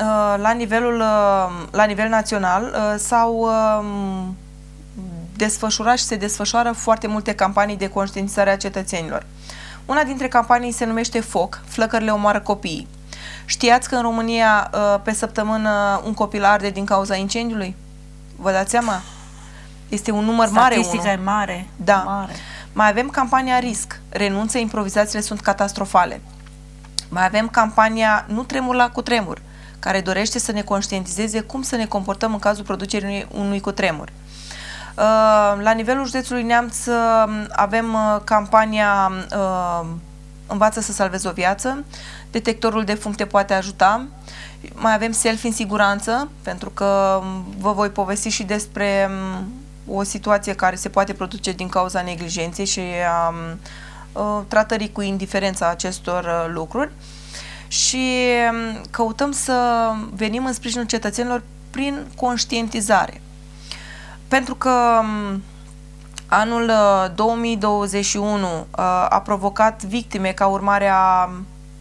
la nivel național s-au desfășurat și se desfășoară foarte multe campanii de conștientizare a cetățenilor. Una dintre campanii se numește FOC, Flăcările omoară copiii. Știați că în România pe săptămână un copil arde din cauza incendiului? Vă dați seama? Este un număr mare. Statistica e mare. Da. Mare. Mai avem campania RISC. Renunță, improvizațiile sunt catastrofale. Mai avem campania Nu tremur la cutremur, care dorește să ne conștientizeze cum să ne comportăm în cazul producerii unui cutremur. La nivelul județului Neamț avem campania Învață să salvezi o viață. Detectorul de fum te poate ajuta. Mai avem selfie în siguranță, pentru că vă voi povesti și despre o situație care se poate produce din cauza neglijenței și a tratării cu indiferența acestor lucruri. Și căutăm să venim în sprijinul cetățenilor prin conștientizare. Pentru că anul 2021 a provocat victime ca urmare a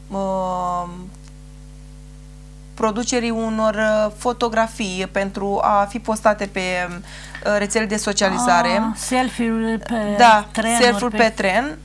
producerii unor fotografii pentru a fi postate pe rețele de socializare. Selfie-ul pe tren. Selfie-ul pe tren.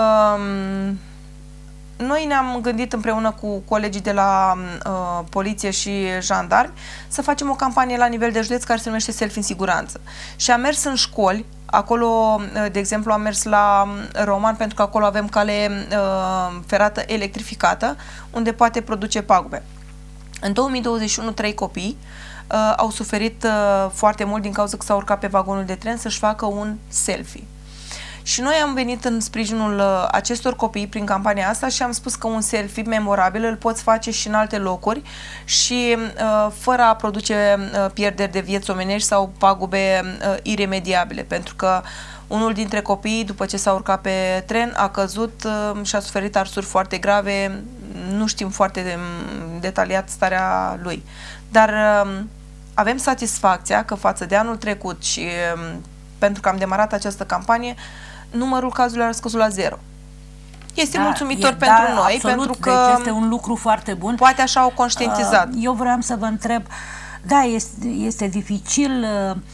Noi ne-am gândit împreună cu colegii de la poliție și jandarmi să facem o campanie la nivel de județ care se numește Selfie în siguranță. Și am mers în școli, acolo, de exemplu, am mers la Roman pentru că acolo avem cale ferată electrificată, unde poate produce pagube. În 2021, 3 copii au suferit foarte mult din cauza că s-au urcat pe vagonul de tren să-și facă un selfie. Și noi am venit în sprijinul acestor copii prin campania asta și am spus că un selfie memorabil îl poți face și în alte locuri și fără a produce pierderi de vieți omenești sau pagube iremediabile, pentru că unul dintre copii, după ce s-a urcat pe tren, a căzut și a suferit arsuri foarte grave. Nu știm foarte detaliat starea lui. Dar avem satisfacția că față de anul trecut și pentru că am demarat această campanie, numărul cazurilor a scăzut la 0. Este mulțumitor pentru noi, absolut, pentru că deci este un lucru foarte bun. Poate așa au conștientizat. Eu vreau să vă întreb, da, este dificil,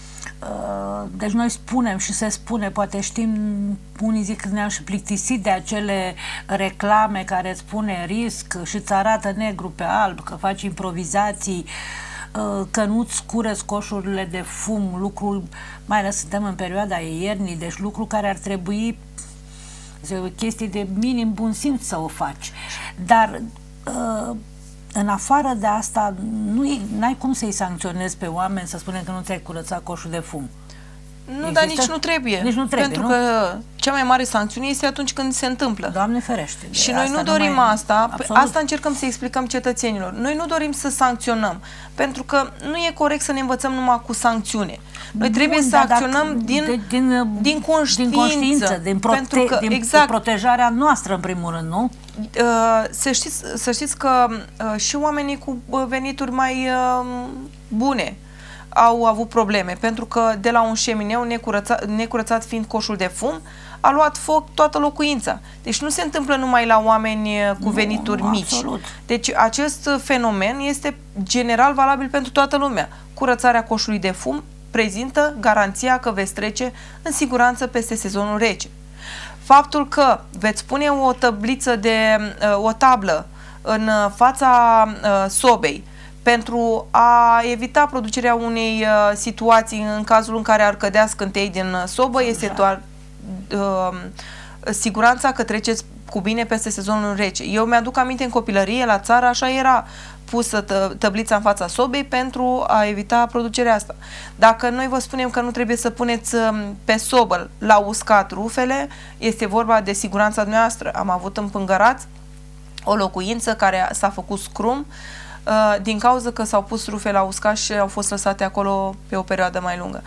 deci noi spunem și se spune, poate știm, unii zic că ne-am și plictisit de acele reclame care îți spune risc și îți arată negru pe alb, că faci improvizații, că nu-ți curăți coșurile de fum, lucru, mai ales suntem în perioada iernii, deci lucru care ar trebui, o chestie de minim bun simț să o faci. Dar în afară de asta, n-ai cum să-i sancționezi pe oameni, să spunem că nu ți-ai curățat coșul de fum. Nu, dar nici nu trebuie. Nici nu trebuie, pentru că cea mai mare sancțiune este atunci când se întâmplă. Doamne ferește. Și noi nu dorim asta. Asta încercăm să explică cetățenilor. Noi nu dorim să sancționăm, pentru că nu e corect să ne învățăm numai cu sancțiune. Noi trebuie să acționăm din conștiință, din protejarea noastră, în primul rând, nu? Să știți că și oamenii cu venituri mai bune au avut probleme, pentru că de la un șemineu necurățat fiind coșul de fum, a luat foc toată locuința. Deci nu se întâmplă numai la oameni cu venituri mici. Absolut. Deci acest fenomen este general valabil pentru toată lumea. Curățarea coșului de fum prezintă garanția că veți trece în siguranță peste sezonul rece. Faptul că veți pune o tablă în fața sobei pentru a evita producerea unei situații în cazul în care ar cădea scântei din sobă, este doar siguranța că treceți cu bine peste sezonul rece. Eu mi-aduc aminte în copilărie, la țară, așa era pusă tăblița în fața sobei pentru a evita producerea asta. Dacă noi vă spunem că nu trebuie să puneți pe sobă la uscat rufele, este vorba de siguranța noastră. Am avut în Pângărați o locuință care s-a făcut scrum din cauza că s-au pus rufe la uscat și au fost lăsate acolo pe o perioadă mai lungă.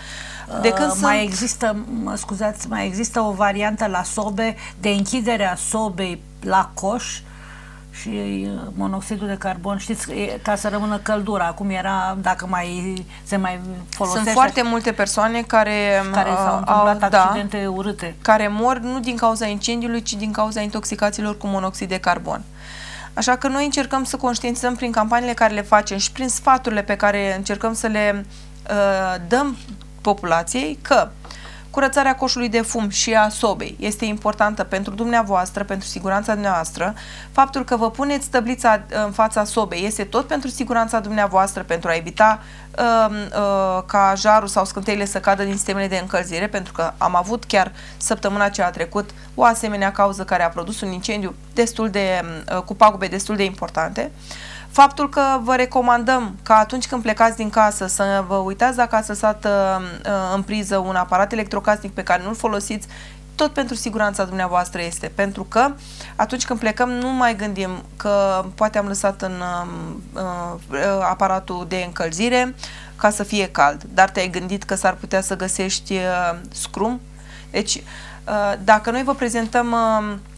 Mai există o variantă la sobe de închidere a sobei la coș și monoxidul de carbon, știți, ca să rămână căldura. Acum era, dacă se mai folosește. Sunt foarte multe persoane care s-au întâmplat accidente urâte. Care mor nu din cauza incendiului, ci din cauza intoxicațiilor cu monoxid de carbon. Așa că noi încercăm să conștientizăm prin campaniile care le facem și prin sfaturile pe care încercăm să le dăm populației că curățarea coșului de fum și a sobei este importantă pentru dumneavoastră, pentru siguranța dumneavoastră. Faptul că vă puneți tăblița în fața sobei este tot pentru siguranța dumneavoastră, pentru a evita ca jarul sau scânteile să cadă din sistemele de încălzire, pentru că am avut chiar săptămâna ce a trecut o asemenea cauză care a produs un incendiu cu pagube destul de importante. Faptul că vă recomandăm că atunci când plecați din casă să vă uitați dacă ați lăsat în priză un aparat electrocasnic pe care nu-l folosiți, tot pentru siguranța dumneavoastră este. Pentru că atunci când plecăm nu mai gândim că poate am lăsat în aparatul de încălzire ca să fie cald, dar te-ai gândit că s-ar putea să găsești scrum? Deci, dacă noi vă prezentăm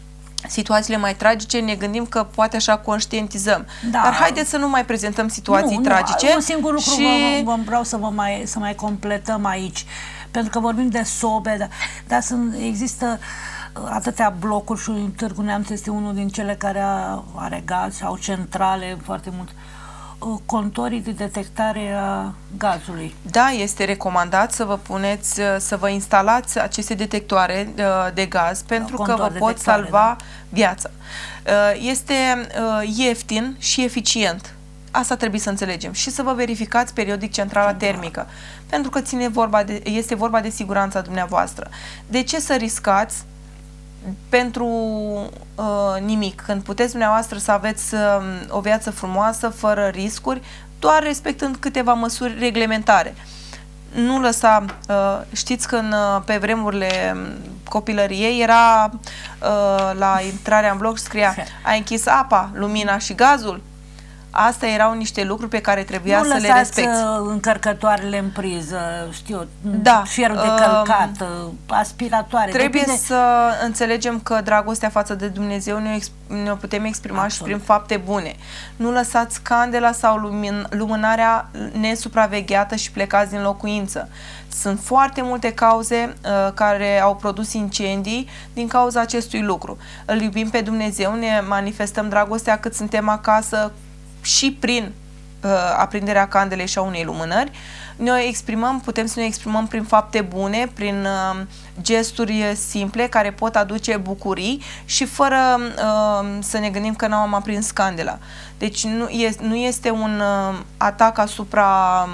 situațiile mai tragice, ne gândim că poate așa conștientizăm. Da. Dar haideți să nu mai prezentăm situații tragice. Un singur lucru vreau să mai completăm aici, pentru că vorbim de sobe, dar există atâtea blocuri și Târgu Neamț este unul din cele care are gaz, au centrale foarte mult. Contorii de detectare a gazului. Da, este recomandat să vă puneți, să vă instalați aceste detectoare de gaz, pentru că vă pot salva viața. Este ieftin și eficient. Asta trebuie să înțelegem. Și să vă verificați periodic centrala termică, pentru că este vorba de siguranța dumneavoastră. De ce să riscați pentru nimic, când puteți dumneavoastră să aveți o viață frumoasă, fără riscuri, doar respectând câteva măsuri reglementare? Nu lăsa, știți că pe vremurile copilăriei era la intrarea în bloc, scria: ai închis apa, lumina și gazul? Astea erau niște lucruri pe care trebuia să le respecti. Nu lăsați încărcătoarele în priză, știu, fierul de călcat, aspiratoare. Trebuie să înțelegem că dragostea față de Dumnezeu ne putem exprima și prin fapte bune. Nu lăsați candela sau lumânarea nesupravegheată și plecați din locuință. Sunt foarte multe cauze care au produs incendii din cauza acestui lucru. Îl iubim pe Dumnezeu, ne manifestăm dragostea cât suntem acasă și prin aprinderea candelei și a unei lumânări. Putem să ne exprimăm prin fapte bune, prin gesturi simple care pot aduce bucurii și fără să ne gândim că nu am aprins candela. Deci nu este un atac asupra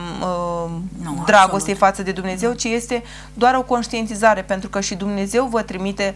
dragostei față de Dumnezeu, ci este doar o conștientizare, pentru că și Dumnezeu vă trimite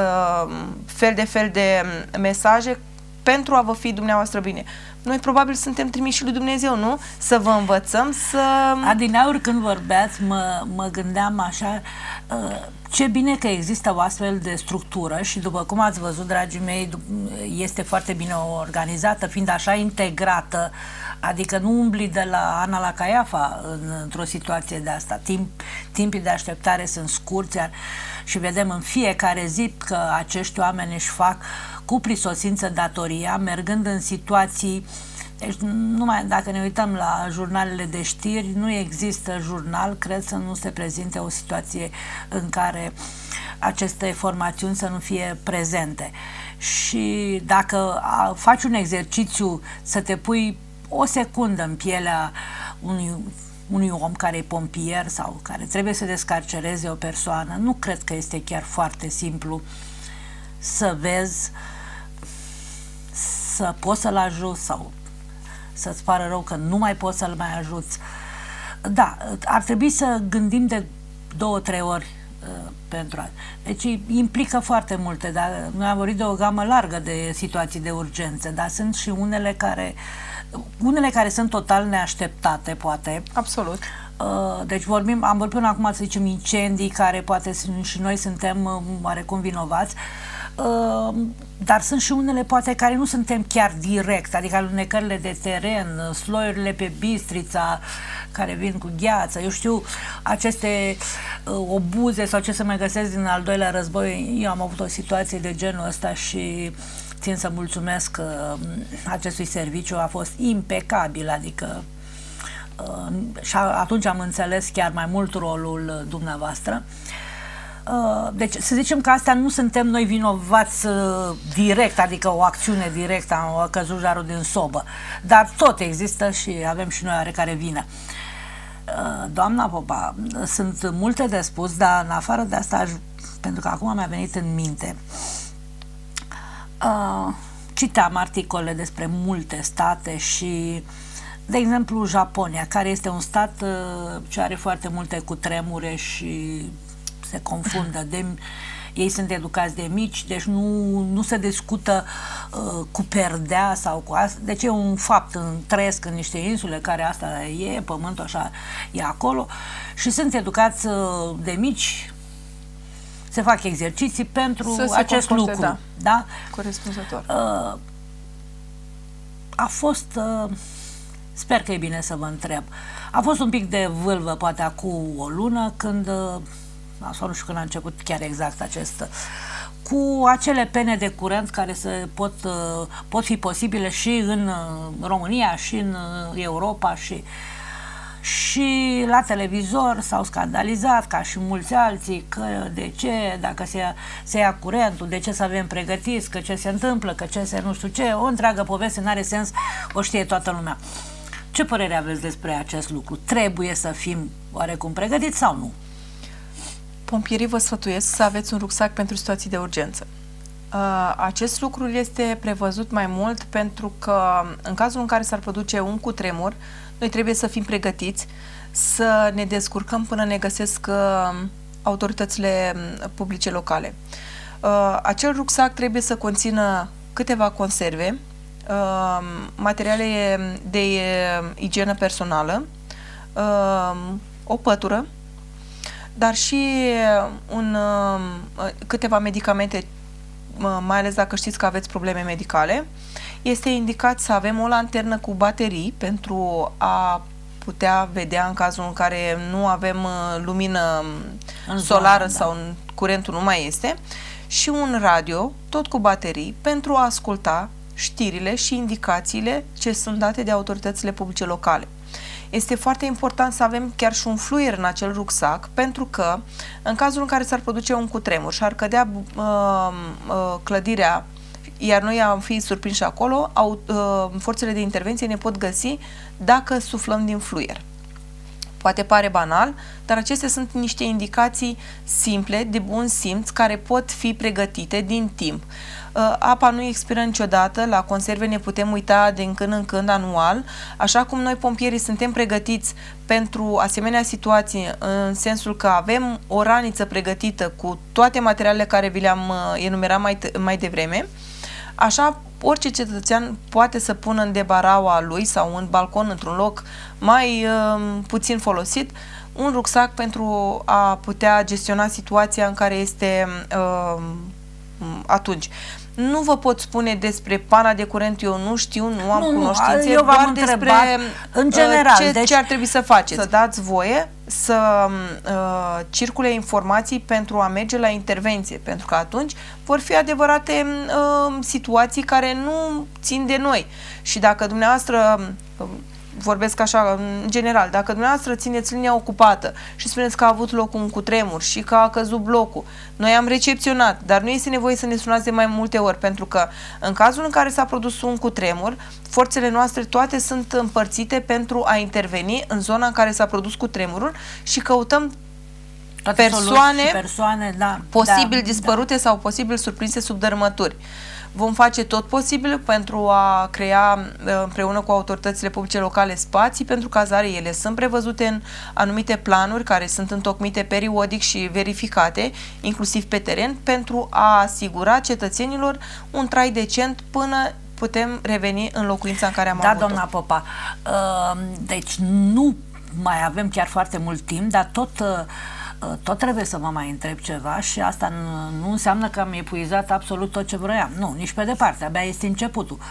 fel de mesaje pentru a vă fi dumneavoastră bine. Noi probabil suntem trimiși lui Dumnezeu, nu? Să vă învățăm să... Adineauri, când vorbeați, mă gândeam așa, ce bine că există o astfel de structură și, după cum ați văzut, dragii mei, este foarte bine organizată, fiind așa integrată, adică nu umbli de la Ana la Caiafa într-o situație de asta. Timpii de așteptare sunt scurți și vedem în fiecare zi că acești oameni își fac cu prisosință datoria, mergând în situații. Deci, dacă ne uităm la jurnalele de știri, nu există jurnal, cred, să nu se prezinte o situație în care aceste formațiuni să nu fie prezente. Și dacă faci un exercițiu să te pui o secundă în pielea unui om care e pompier sau care trebuie să descarcereze o persoană, nu cred că este chiar foarte simplu să vezi, să poți să-l ajuți sau să-ți pară rău că nu mai poți să-l mai ajuți. Da, ar trebui să gândim de 2-3 ori pentru asta. Deci implică foarte multe, dar noi am vorbit de o gamă largă de situații de urgență, dar sunt și unele care sunt total neașteptate, poate. Absolut. Deci am vorbit până acum, să zicem, incendii care poate și noi suntem oarecum vinovați, dar sunt și unele poate care nu suntem chiar direct, adică alunecările de teren, sloiurile pe Bistrița care vin cu gheață, eu știu, aceste obuze sau ce se mai găsesc din al doilea război. Eu am avut o situație de genul ăsta și țin să mulțumesc acestui serviciu, a fost impecabil, adică și atunci am înțeles chiar mai mult rolul dumneavoastră. Deci să zicem că astea nu suntem noi vinovați direct, adică o acțiune directă, a căzut jarul din sobă, dar tot există și avem și noi oarecare vină. Doamna Popa, sunt multe de spus, dar în afară de asta, pentru că acum mi-a venit în minte, citeam articole despre multe state și, de exemplu, Japonia, care este un stat ce are foarte multe cutremure și se confundă. Ei sunt educați de mici, deci nu se discută cu perdea sau cu asta. Deci e un fapt, trăiesc în niște insule care asta e, pământul așa e acolo și sunt educați de mici, se fac exerciții pentru acest lucru. Da? Da? Corespunzător. A fost, sper că e bine să vă întreb, a fost un pic de vâlvă poate acum o lună când, sau nu știu când a început chiar exact acest cu acele pene de curent care pot fi posibile și în România, și în Europa, și la televizor s-au scandalizat, ca și mulți alții, că de ce, dacă se ia curentul, de ce să avem pregătiți, că ce se întâmplă, că ce se nu știu ce, o întreagă poveste, n-are sens, o știe toată lumea. Ce părere aveți despre acest lucru? Trebuie să fim oarecum pregătiți sau nu? Pompierii vă sfătuiesc să aveți un rucsac pentru situații de urgență. Acest lucru este prevăzut mai mult pentru că în cazul în care s-ar produce un cutremur, noi trebuie să fim pregătiți să ne descurcăm până ne găsesc autoritățile publice locale. Acel rucsac trebuie să conțină câteva conserve, materiale de igienă personală, o pătură, dar și câteva medicamente, mai ales dacă știți că aveți probleme medicale. Este indicat să avem o lanternă cu baterii pentru a putea vedea în cazul în care nu avem lumină solară sau curentul nu mai este, și un radio, tot cu baterii, pentru a asculta știrile și indicațiile ce sunt date de autoritățile publice locale. Este foarte important să avem chiar și un fluier în acel rucsac, pentru că în cazul în care s-ar produce un cutremur și ar cădea clădirea, iar noi am fi surprinși acolo, forțele de intervenție ne pot găsi dacă suflăm din fluier. Poate pare banal, dar acestea sunt niște indicații simple, de bun simț, care pot fi pregătite din timp. Apa nu expiră niciodată, la conserve ne putem uita din când în când, anual, așa cum noi pompierii suntem pregătiți pentru asemenea situații, în sensul că avem o raniță pregătită cu toate materialele care vi le-am enumerat mai devreme. Așa, orice cetățean poate să pună în debaraua lui sau în balcon, într-un loc mai puțin folosit, un rucsac pentru a putea gestiona situația în care este atunci. Nu vă pot spune despre pana de curent, eu nu știu, nu am cunoștințe, eu doar despre în general, ce ar trebui să faceți. Să dați voie să circule informații pentru a merge la intervenție, pentru că atunci vor fi adevărate situații care nu țin de noi. Și dacă dumneavoastră, vorbesc așa, în general, dacă dumneavoastră țineți linia ocupată și spuneți că a avut loc un cutremur și că a căzut blocul, noi am recepționat, dar nu este nevoie să ne sunați de mai multe ori, pentru că în cazul în care s-a produs un cutremur, forțele noastre toate sunt împărțite pentru a interveni în zona în care s-a produs cutremurul și căutăm persoane posibil dispărute sau posibil surprinse sub dărâmături. Vom face tot posibil pentru a crea împreună cu autoritățile publice locale spații pentru cazare. Ele sunt prevăzute în anumite planuri care sunt întocmite periodic și verificate, inclusiv pe teren, pentru a asigura cetățenilor un trai decent până putem reveni în locuința în care am avut-o. Da, doamna Popa, deci nu mai avem chiar foarte mult timp, dar tot trebuie să mă mai întreb ceva și asta nu înseamnă că am epuizat absolut tot ce vroiam. Nu, nici pe departe, abia este începutul.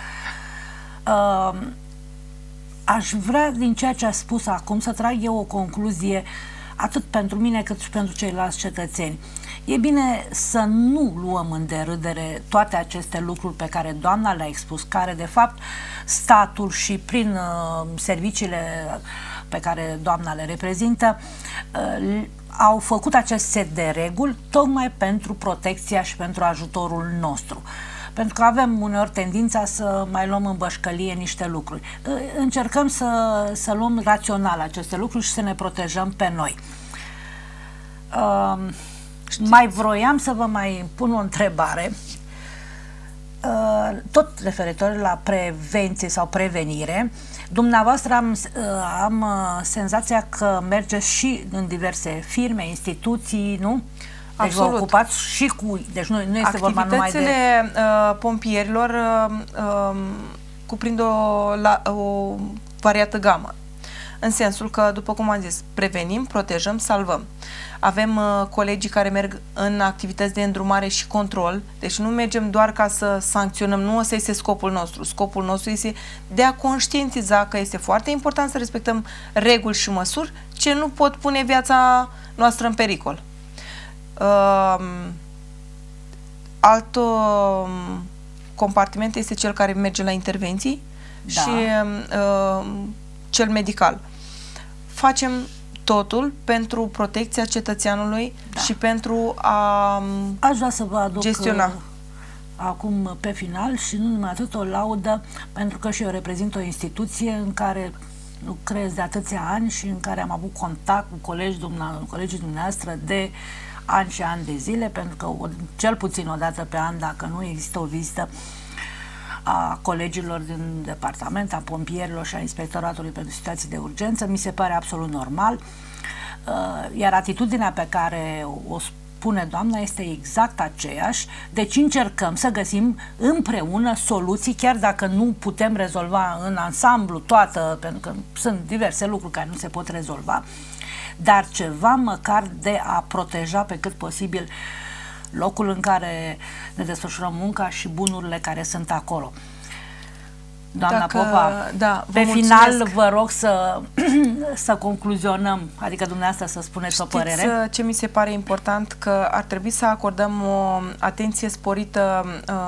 Aș vrea din ceea ce a spus acum să trag eu o concluzie atât pentru mine cât și pentru ceilalți cetățeni. E bine să nu luăm în derâdere toate aceste lucruri pe care doamna le-a expus, care de fapt statul și prin serviciile pe care doamna le reprezintă au făcut acest set de reguli tocmai pentru protecția și pentru ajutorul nostru. Pentru că avem uneori tendința să mai luăm în bășcălie niște lucruri. Încercăm să luăm rațional aceste lucruri și să ne protejăm pe noi. Mai vroiam să vă mai pun o întrebare, tot referitor la prevenție sau prevenire. Dumneavoastră am senzația că mergeți și în diverse firme, instituții, nu? Deci absolut. Vă ocupați și cu... Deci nu este vorba numai de... Activitățile pompierilor cuprind o variată gamă. În sensul că, după cum am zis, prevenim, protejăm, salvăm. Avem colegii care merg în activități de îndrumare și control, deci nu mergem doar ca să sancționăm, nu ăsta este scopul nostru. Scopul nostru este de a conștientiza că este foarte important să respectăm reguli și măsuri ce nu pot pune viața noastră în pericol. alt compartiment este cel care merge la intervenții și cel medical. Facem totul pentru protecția cetățeanului și pentru a Aș vrea să vă aduc gestiona. Acum pe final și nu numai atât o laudă, pentru că și eu reprezint o instituție în care lucrez de atâția ani și în care am avut contact cu colegii dumneavoastră de ani și ani de zile, pentru că cel puțin o dată pe an, dacă nu există o vizită a colegilor din departament, a pompierilor și a inspectoratului pentru situații de urgență, mi se pare absolut normal, iar atitudinea pe care o spune doamna este exact aceeași, deci încercăm să găsim împreună soluții, chiar dacă nu putem rezolva în ansamblu toată, pentru că sunt diverse lucruri care nu se pot rezolva, dar ceva măcar de a proteja pe cât posibil locul în care ne desfășurăm munca și bunurile care sunt acolo. Doamna Popa, pe final vă rog să concluzionăm, adică dumneavoastră să spuneți o părere. Știți ce mi se pare important? Că ar trebui să acordăm o atenție sporită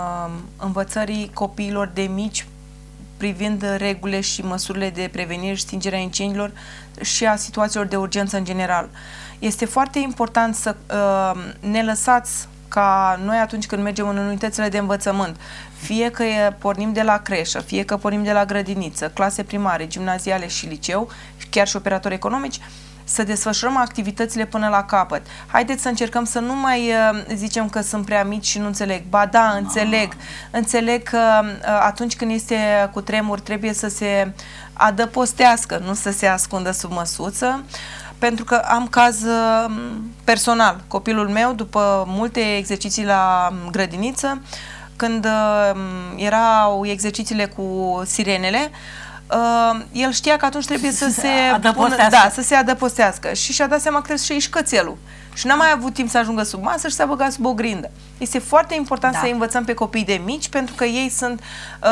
învățării copiilor de mici privind regulile și măsurile de prevenire și stingerea incendiilor și a situațiilor de urgență în general. Este foarte important să ne lăsați ca noi atunci când mergem în unitățile de învățământ, fie că pornim de la creșă, fie că pornim de la grădiniță, clase primare, gimnaziale și liceu, chiar și operatori economici, să desfășurăm activitățile până la capăt. Haideți să încercăm să nu mai zicem că sunt prea mici și nu înțeleg. Ba da, înțeleg. Înțeleg că atunci când este cu tremur trebuie să se adăpostească, nu să se ascundă sub măsuță. Pentru că am caz personal. Copilul meu, după multe exerciții la grădiniță, când erau exercițiile cu sirenele, el știa că atunci trebuie să se adăpostească și și-a dat seama că trebuie să-și iei cățelul. Și n-a mai avut timp să ajungă sub masă și s-a băgat sub o grindă. Este foarte important să învățăm pe copii de mici, pentru că ei sunt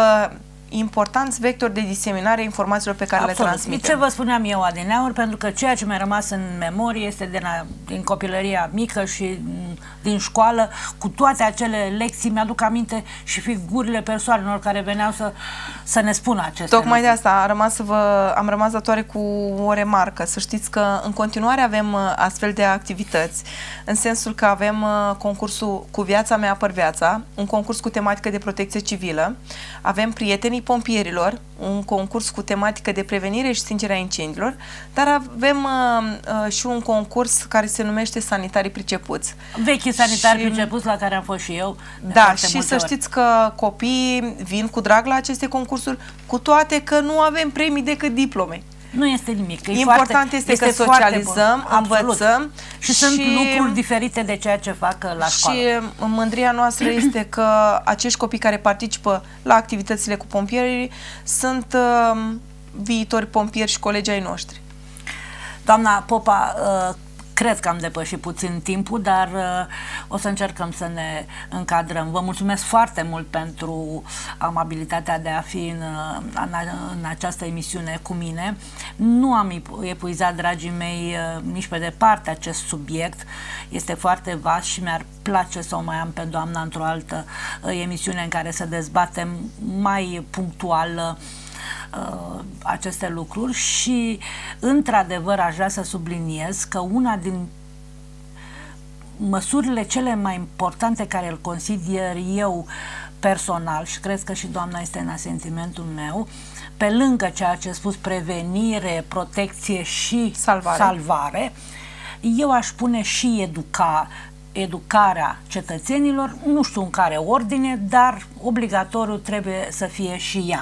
importanți vectori de diseminare a informațiilor pe care le transmitem. Ce vă spuneam eu adineauri, pentru că ceea ce mi-a rămas în memorie este din copilăria mică și din școală, cu toate acele lecții, mi-aduc aminte și figurile persoanelor care veneau să ne spună aceste Tocmai de asta am rămas datoare cu o remarcă. Să știți că în continuare avem astfel de activități, în sensul că avem concursul Cu viața mea apăr viața, un concurs cu tematică de protecție civilă, avem Prietenii Pompierilor, un concurs cu tematică de prevenire și stingerea incendiilor, dar avem și un concurs care se numește Sanitarii Pricepuți. Vechii sanitari pricepuți la care am fost și eu. Da, și să știți că copiii vin cu drag la aceste concursuri, cu toate că nu avem premii decât diplome. Nu este nimic. Important este că socializăm, învățăm și sunt lucruri diferite de ceea ce fac la școală. Și mândria noastră este că acești copii care participă la activitățile cu pompierii sunt viitori pompieri și colegi ai noștri. Doamna Popa, cred că am depășit puțin timpul, dar o să încercăm să ne încadrăm. Vă mulțumesc foarte mult pentru amabilitatea de a fi în această emisiune cu mine. Nu am epuizat, dragii mei, nici pe departe acest subiect. Este foarte vast și mi-ar place să o mai am pe doamna într-o altă emisiune în care să dezbatem mai punctual aceste lucruri și într-adevăr aș vrea să subliniez că una din măsurile cele mai importante care îl consider eu personal și cred că și doamna este în asentimentul meu, pe lângă ceea ce a spus prevenire, protecție și salvare, eu aș pune și educarea cetățenilor, nu știu în care ordine, dar obligatoriu trebuie să fie și ea.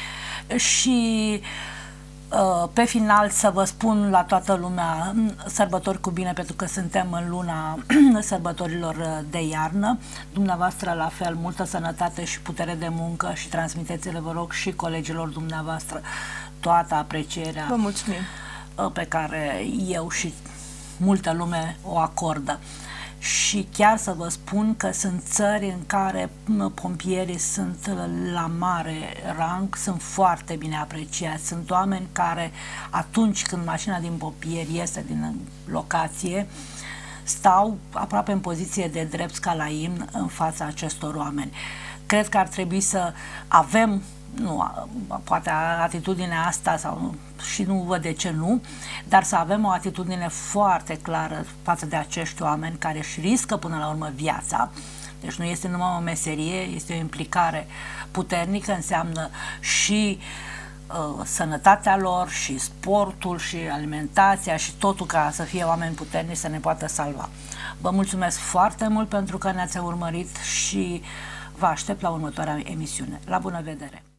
Și pe final să vă spun la toată lumea sărbători cu bine, pentru că suntem în luna sărbătorilor de iarnă. Dumneavoastră la fel, multă sănătate și putere de muncă și transmiteți-le, vă rog, și colegilor dumneavoastră toată aprecierea pe care eu și multă lume o acordă. Și chiar să vă spun că sunt țări în care pompierii sunt la mare rang, sunt foarte bine apreciați. Sunt oameni care atunci când mașina din pompieri iese din locație, stau aproape în poziție de drept ca la imn în fața acestor oameni. Cred că ar trebui să avem, nu, poate atitudinea asta sau și nu văd de ce nu, dar să avem o atitudine foarte clară față de acești oameni care își riscă până la urmă viața. Deci nu este numai o meserie, este o implicare puternică, înseamnă și sănătatea lor, și sportul, și alimentația, și totul ca să fie oameni puternici să ne poată salva. Vă mulțumesc foarte mult pentru că ne-ați urmărit și vă aștept la următoarea emisiune. La bună vedere!